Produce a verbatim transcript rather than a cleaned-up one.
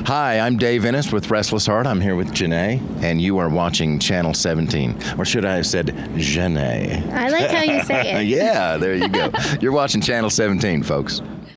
Hi, I'm Dave Ennis with Restless Heart. I'm here with JaNae, and you are watching Channel seventeen. Or should I have said JaNae? I like how you say it. Yeah, there you go. You're watching Channel seventeen, folks.